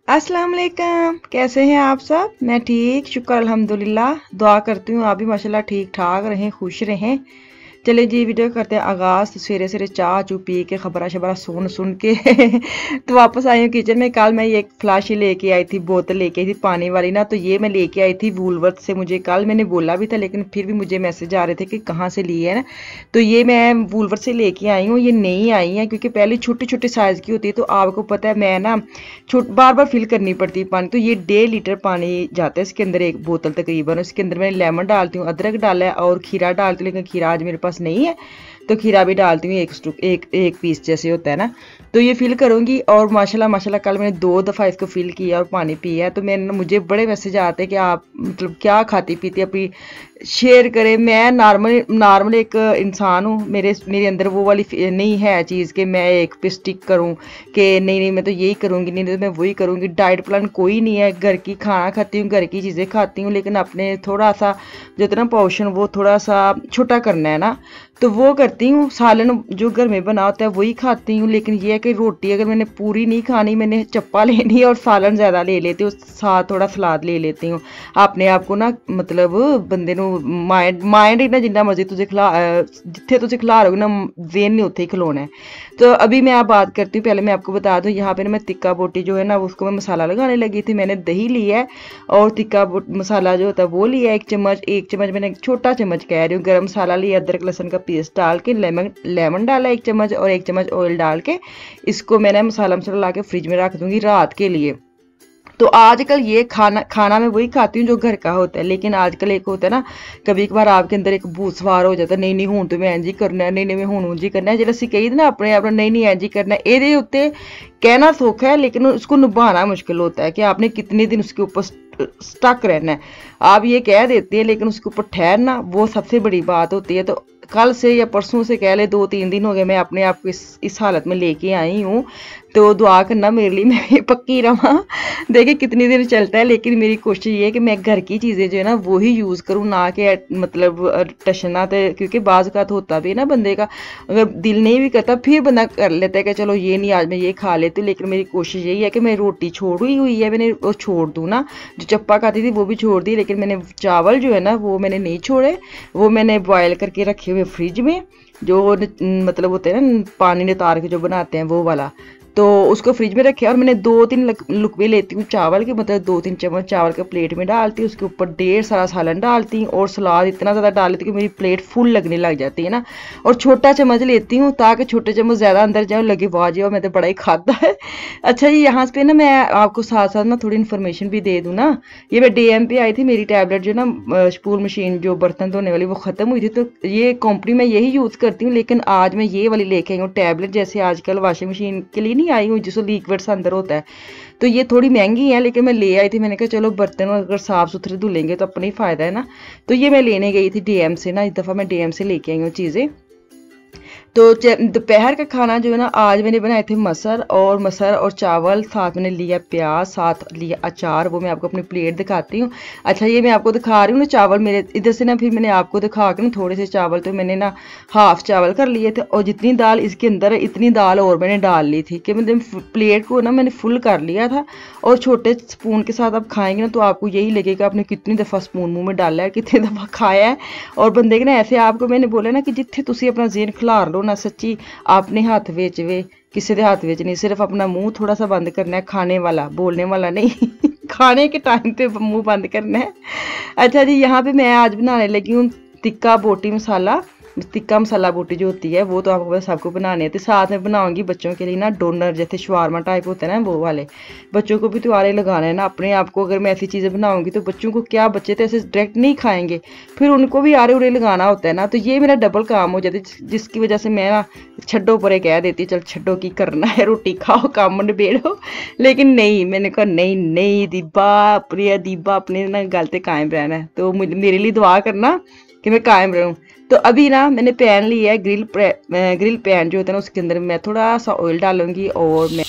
अस्सलाम वालेकुम। कैसे हैं आप सब? मैं ठीक, शुक्र अल्हम्दुलिल्लाह। दुआ करती हूँ आप भी माशाल्लाह ठीक ठाक रहें, खुश रहें। चले जी वीडियो करते हैं आगाज़। तो सवेरे सवेरे चाह चू पी के खबरा शबरा सुन सुन के तो वापस आई हूँ किचन में। कल मैं ये फ्लाशी लेके आई थी, बोतल लेके आई थी पानी वाली ना, तो ये मैं लेके आई थी वूलवर्थ से। मुझे कल मैंने बोला भी था, लेकिन फिर भी मुझे मैसेज आ रहे थे कि कहाँ से ली है ना। तो ये मैं वूलवर्थ से लेके आई हूँ। ये नई आई है क्योंकि पहले छोटे छोटे साइज़ की होती है, तो आपको पता है मैं ना बार बार फिल करनी पड़ती है पानी। तो ये 1.5 लीटर पानी जाता है इसके अंदर, एक बोतल तकरीबन। उसके अंदर मैं लेमन डालती हूँ, अदरक डाला है और खीरा डालती हूँ, लेकिन खीरा आज मेरे पास नहीं है तो खीरा भी डालती हूँ, एक पीस जैसे होता है ना। तो ये फिल करूँगी और माशाल्लाह माशाल्लाह कल मैंने 2 दफ़ा इसको फिल किया और पानी पिया है। तो मुझे बड़े मैसेज आते हैं कि आप मतलब क्या खाती पीती अपनी शेयर करें। मैं नॉर्मल एक इंसान हूँ, मेरे अंदर वो वाली नहीं है चीज़ कि मैं एक पे स्टिक करूँ कि नहीं मैं तो यही करूँगी, नहीं तो मैं वही करूँगी। डाइट प्लान कोई नहीं है, घर की खाना खाती हूँ, घर की चीज़ें खाती हूँ, लेकिन अपने थोड़ा सा जो है ना पोर्शन वो थोड़ा सा छोटा करना है ना, तो वो करती हूँ। सालन जो घर में बना होता है वही खाती हूँ, लेकिन ये है कि रोटी अगर मैंने पूरी नहीं खानी, मैंने चप्पा लेनी है और सालन ज़्यादा ले लेती हूँ, साथ थोड़ा सलाद ले लेती हूँ। अपने आप को ना मतलब बंदे माइंड ही ना जिन्ना मर्जी तुझे जिथे तुझे खिला रहोगे ना, जेन नहीं उत्थे ही खलोना है। तो अभी मैं आप बात करती हूँ, पहले मैं आपको बता दूँ यहाँ पे ना मैं टिक्का बोटी जो है ना उसको मैं मसाला लगाने लगी थी। मैंने दही लिया है और टिक्का मसाला जो होता है वो लिया है 1 चम्मच मैंने छोटा चम्मच कह रही हूँ। गरम मसाला लिया, अदरक लहसुन का पेस्ट डाल के, लेमन डाला 1 चम्मच और 1 चम्मच ऑयल डाल के इसको मैंने मसाला ला के फ्रिज में रख दूंगी रात के लिए। तो आजकल ये खाना मैं वही खाती हूँ जो घर का होता है, लेकिन आजकल एक होता है ना, कभी कभार आपके अंदर एक भूत सवार हो जाता है, नहीं हूँ तो मैं इंज ही करना है, नहीं मैं हूँ ਉਂਝ ही करना है। जो ਅਸੀਂ ਕਹੀ ना अपने आप नहीं इंज ही करना है, ਇਹਦੇ ਉੱਤੇ कहना सौखा है लेकिन उसको निभाना मुश्किल होता है कि आपने कितने दिन उसके ऊपर स्टक रहना है। आप ये कह देते हैं लेकिन उसके ऊपर ठहरना वो सबसे बड़ी बात होती है। तो कल से या परसों से कह ले 2-3 दिन हो गए मैं अपने आप को इस हालत में लेके आई हूँ। तो दुआ करना मेरे लिए, मैं पक्की रहा। देखिए कितनी दिन चलता है, लेकिन मेरी कोशिश ये है कि मैं घर की चीज़ें जो है ना वो ही यूज़ करूँ, ना कि मतलब टशना। तो क्योंकि बाज़ का तो होता भी ना बंदे का अगर दिल नहीं भी करता फिर बंदा कर लेता है कि चलो ये नहीं आज मैं ये खा लेती हूँ। लेकिन मेरी कोशिश यही है कि मैं रोटी छोड़ी हुई है, मैंने वो छोड़ दूँ ना। जो चप्पा खाती थी वो भी छोड़ दी, लेकिन मैंने चावल जो है ना वो मैंने नहीं छोड़े, वो मैंने बॉयल करके रखे हुए फ्रिज में। जो मतलब होते हैं ना पानी नितार के जो बनाते हैं वो वाला, तो उसको फ्रिज में रखे। और मैंने 2-3 लुकवे लेती हूँ चावल के, मतलब 2-3 चम्मच चावल के प्लेट में डालती हूँ, उसके ऊपर ढेर सारा सालन डालती हूँ और सलाद इतना ज़्यादा डाल लेती हूँ कि मेरी प्लेट फुल लगने लग जाती है ना। और छोटा चम्मच लेती हूँ ताकि छोटे चम्मच ज़्यादा अंदर जाए, लगे वाह जी वाह मैं तो बड़ा ही खाता है। अच्छा जी, यहाँ पे ना मैं आपको साथ साथ ना थोड़ी इन्फॉर्मेशन भी दे दूँ ना। ये मैं DM पे आई थी, मेरी टैबलेट जो ना स्पूल मशीन जो बर्तन धोने वाली वो ख़त्म हुई थी, तो ये कंपनी मैं यही यूज़ करती हूँ। लेकिन आज मैं ये वाली लेके आई हूँ टैबलेट, जैसे आजकल वाशिंग मशीन के लिए नहीं आई हूँ जिसको लिक्विड सा अंदर होता है। तो ये थोड़ी महंगी है लेकिन मैं ले आई थी, मैंने कहा चलो बर्तन अगर साफ़ सुथरे धुलेंगे तो अपना ही फ़ायदा है ना। तो ये मैं लेने गई थी DM से ना, इस दफ़ा मैं DM से लेके आई हूँ चीज़ें। तो दोपहर का खाना जो है ना आज मैंने बनाए थे मसर और चावल, साथ मैंने लिया प्याज, साथ लिया अचार। वो मैं आपको अपनी प्लेट दिखाती हूँ। अच्छा ये मैं आपको दिखा रही हूँ ना चावल मेरे इधर से ना, फिर मैंने आपको दिखा के ना थोड़े से चावल तो मैंने ना हाफ चावल कर लिए थे, और जितनी दाल इसके अंदर है इतनी दाल और मैंने डाल ली थी कि मैंने प्लेट को ना मैंने फुल कर लिया था। और छोटे स्पून के साथ आप खाएंगे ना तो आपको यही लगेगा आपने कितनी दफ़ा स्पून मुँह में डाला है, कितनी दफ़ा खाया है। और बंदे के ना ऐसे आपको मैंने बोला ना कि जिथे तुसी अपना जेन खिलार लो ना, सच्ची अपने हाथ विच वे किसी के हाथ विच नहीं। सिर्फ अपना मुंह थोड़ा सा बंद करना है, खाने वाला, बोलने वाला नहीं। खाने के टाइम पे मुंह बंद करना है। अच्छा जी, यहाँ पे मैं आज बनाने लगी हूँ टिक्का बोटी मसाला। टिक्का मसाला बोटी जो होती है वो तो आपको पता सबको बनाने है। तो साथ में बनाऊंगी बच्चों के लिए ना डोनर, जैसे शवारमा टाइप होता है ना वो वाले। बच्चों को भी त्योहारे लगाना है ना अपने आप को। अगर मैं ऐसी चीज़ें बनाऊंगी तो बच्चों को क्या, बच्चे तो ऐसे डायरेक्ट नहीं खाएंगे, फिर उनको भी आरे उरे लगाना होता है ना। तो ये मेरा डबल काम हो जाता है, जिसकी वजह से मैं ना छड्डो परे कह देती चल छड्डो की करना है, रोटी खाओ काम निबेड़ो। लेकिन नहीं, मैंने कहा नहीं दीबा, प्रिया दीबा अपने ना गल ते कायम रहना है। तो मेरे लिए दुआ करना कि मैं कायम रहूँ। तो अभी ना मैंने पैन लिया है ग्रिल पैन जो होता है ना, उसके अंदर मैं थोड़ा सा ऑयल डालूंगी और मैं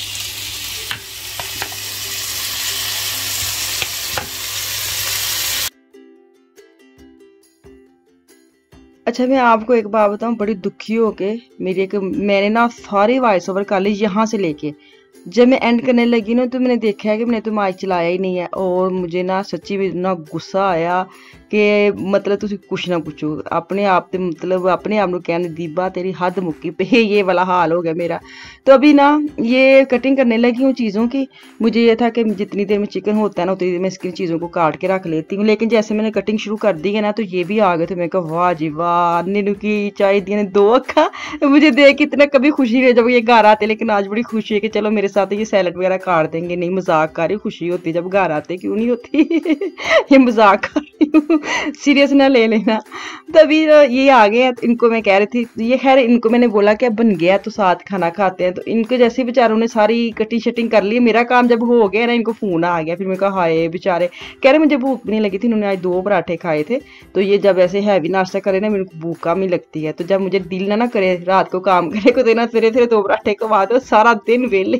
अच्छा मैं आपको एक बात बताऊं, बड़ी दुखी हो के मैंने ना सारी वॉइस ओवर कर ली यहाँ से लेके। जब मैं एंड करने लगी ना तो मैंने देखा है कि मैंने तो माइक चलाया ही नहीं है, और मुझे ना सच्ची में इतना गुस्सा आया कि मतलब तुम कुछ ना पूछो। अपने आप ते मतलब अपने आप को कहने दीबा तेरी हद मुक्की पे, ये वाला हाल हो गया मेरा। तो अभी ना ये कटिंग करने लगी हूँ चीज़ों की। मुझे ये था कि जितनी देर में चिकन होता है ना उतनी देर में इसकी चीज़ों को काट के रख लेती हूँ, लेकिन जैसे मैंने कटिंग शुरू कर दी है ना तो ये भी आ गए। तो मैं कहा वाह जी वाह, नीनू की चाय दी ने दो अक्खा। मुझे देख के इतना कभी खुशी नहीं जब ये घर आते, लेकिन आज बड़ी खुशी है कि चलो मेरे साथ ये सैलड वगैरह काट देंगे। नहीं मजाक कर रही, खुशी होती जब घर आते, क्यों नहीं होती। ये मजाक कर रही हूँ, सीरियस ना ले लेना। तभी ये आ गए हैं, तो इनको मैं कह रही थी, ये खैर इनको मैंने बोला कि अब बन गया तो साथ खाना खाते हैं। तो इनको जैसे बेचारों ने सारी कटिंग शटिंग कर ली, मेरा काम जब हो गया ना इनको फोन आ गया। फिर मैं कहा हाय बेचारे, कह रहे मुझे भूख भी नहीं लगी थी, इन्होंने आज 2 पराठे खाए थे। तो ये जब ऐसे हैवी नाश्ता करे ना मेरे को भूख कम ही लगती है। तो जब मुझे दिल ना करे रात को काम करे को देना, फिर 2 पराठे खवा दो, सारा दिन वेले।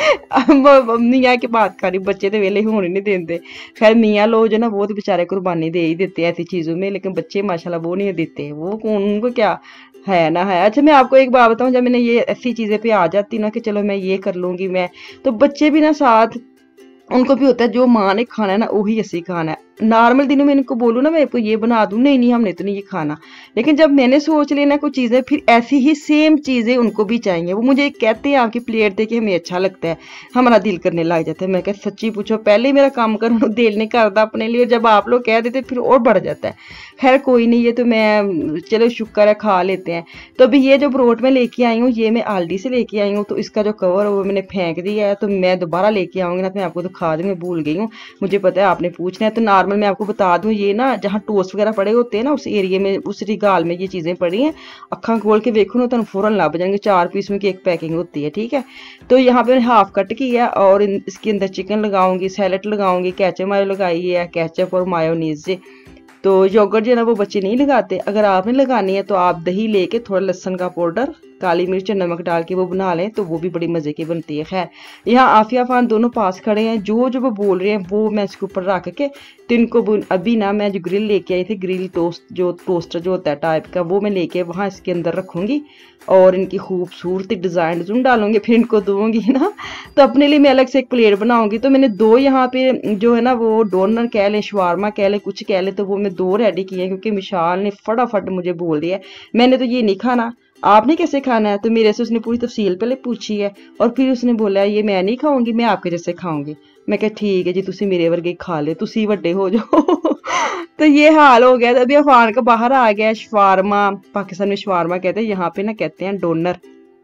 मियाँ की बात करी, बच्चे तो वेले होने नहीं देते। खैर मियाँ लोग जो ना वो तो बेचारे कुर्बानी दे ही देते हैं ऐसी चीज़ों में, लेकिन बच्चे माशाल्लाह वो नहीं देते। वो कौन उनको क्या है ना है। अच्छा मैं आपको एक बात बताऊं, जब मैंने ये ऐसी चीज़ें पे आ जाती ना कि चलो मैं ये कर लूँगी मैं, तो बच्चे भी ना साथ उनको भी होता है जो माँ ने खाना है ना वही ऐसे खाना है। नॉर्मल दिनों में इनको बोलूँ ना मैं आपको ये बना दूँ, नहीं नहीं हमने तो नहीं ये खाना। लेकिन जब मैंने सोच लेना कुछ चीज़ें, फिर ऐसी ही सेम चीज़ें उनको भी चाहिए। वो मुझे कहते हैं आपकी प्लेट देख के हमें अच्छा लगता है, हमारा दिल करने लग जाता है। मैं कह सच्ची पूछो, पहले ही मेरा काम कर दिल नहीं करता अपने लिए, जब आप लोग कह देते फिर और बढ़ जाता है। खैर कोई नहीं, ये तो मैं चलो शुक्र है खा लेते हैं। तो अभी ये जो ब्रोट में लेके आई हूँ ये मैं आलडी से लेके आई हूँ, तो इसका जो कवर है वो मैंने फेंक दिया है। तो मैं दोबारा लेके आऊँगी ना तो मैं आपको दिखा दूँगी, भूल गई हूँ, मुझे पता है आपने पूछना है। तो नॉर्मल मैं आपको बता दूं, ये ना जहाँ टोस्ट वगैरह पड़े होते हैं ना उस एरिया में, उस रिगाल में ये चीज़ें पड़ी हैं। अखा खोल के देखो ना तो फौरन ला बजाएंगे। 4 पीस में की एक पैकिंग होती है, ठीक है। तो यहाँ पे मैंने हाफ कट किया और इसके अंदर चिकन लगाऊंगी, सैलड लगाऊंगी, केचप मायो लगाई है, केचप और मायोनीज से। तो योगर्ट जो है ना वो बच्चे नहीं लगाते। अगर आपने लगानी है तो आप दही लेके थोड़ा लहसुन का पाउडर, काली मिर्च और नमक डाल के वो बना लें तो वो भी बड़ी मज़े की बनती है। खैर यहाँ आफिया फान दोनों पास खड़े हैं, जो जो वो बोल रहे हैं वो मैं इसके ऊपर रख के तो इनको अभी ना मैं जो ग्रिल लेके आई थी, ग्रिल टोस्टर जो होता है टाइप का, वो मैं लेके वहाँ इसके अंदर रखूँगी और इनकी खूबसूरती डिज़ाइन डालूंगी, फिर इनको दूंगी ना। तो अपने लिए मैं अलग से एक प्लेट बनाऊंगी। तो मैंने 2 यहाँ पे जो है ना वो डोनर कह लें, शवारमा कह लें, कुछ कह लें, तो वो मैं 2 रेडी किए हैं क्योंकि मिशाल ने फटाफट मुझे बोल दिया मैंने तो ये नहीं खाना, आपने कैसे खाना है। तो मेरे से उसने पूरी तफसील पहले पूछी है और फिर उसने बोला ये मैं नहीं खाऊंगी, मैं आपके जैसे खाऊंगी। मैं कहा ठीक है जी, तुसी मेरे वर्गे खा ले, तुसी वड्डे हो जाओ। तो ये हाल हो गया। अभी अफान का बाहर आ गया शवारमा, पाकिस्तान में शवारमा कहते हैं, यहाँ पे ना कहते हैं डोनर,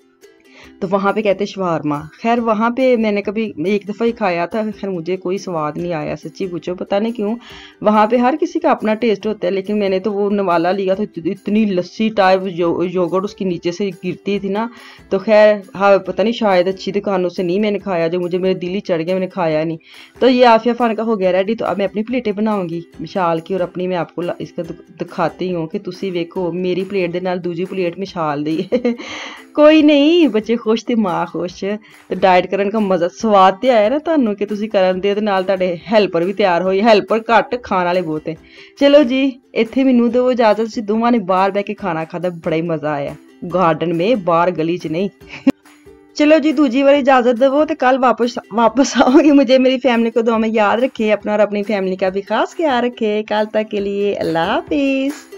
तो वहाँ पे कहते हैं शवारमा। खैर वहाँ पे मैंने कभी एक दफ़ा ही खाया था, खैर मुझे कोई स्वाद नहीं आया, सच्ची पूछो पता नहीं क्यों। वहाँ पे हर किसी का अपना टेस्ट होता है, लेकिन मैंने तो वो नवाला लिया था, इतनी लस्सी टाइप योगर्ट उसकी नीचे से गिरती थी ना। तो खैर हाँ पता नहीं शायद अच्छी दुकानों से नहीं मैंने खाया, जो मुझे मेरे दिल ही चढ़ गया, मैंने खाया नहीं। तो ये आफिया फान का हो गया रेडी। तो अब मैं अपनी प्लेटें बनाऊंगी मिशाल की, और अपनी मैं आपको इसका दिखाती हूँ कि तुसी वेखो मेरी प्लेट के नाल दूजी प्लेट मिशाल दी है। कोई नहीं, बच्चे खुश ते माँ खुश। तो डाइट करन का मजा स्वाद ते आया ना ਤੁਹਾਨੂੰ कि ਤੁਸੀਂ ਕਰਨ ਦੇ ਨਾਲ ਤੁਹਾਡੇ ਹੈਲਪਰ ਵੀ ਤਿਆਰ ਹੋਈ। ਹੈਲਪਰ ਘੱਟ ਖਾਣ ਵਾਲੇ ਬਹੁਤ ਹੈ। ਚਲੋ ਜੀ ਇੱਥੇ ਮੈਨੂੰ ਦਿਓ ਇਜਾਜ਼ਤ, ਅਸੀਂ ਦੋਵਾਂ ਨੇ ਬਾਹਰ ਬੈ ਕੇ ਖਾਣਾ ਖਾਦਾ, ਬੜਾ ਹੀ ਮਜ਼ਾ ਆਇਆ गार्डन में, बाहर गली च नहीं। चलो जी दूजी बार इजाजत दो, तो कल वापस आओगी। मुझे मेरी फैमिली को दुआ में याद रखे, अपना और अपनी फैमिली का भी खास ख्याल रखे। कल तक के लिए अल्लाह हाफिज।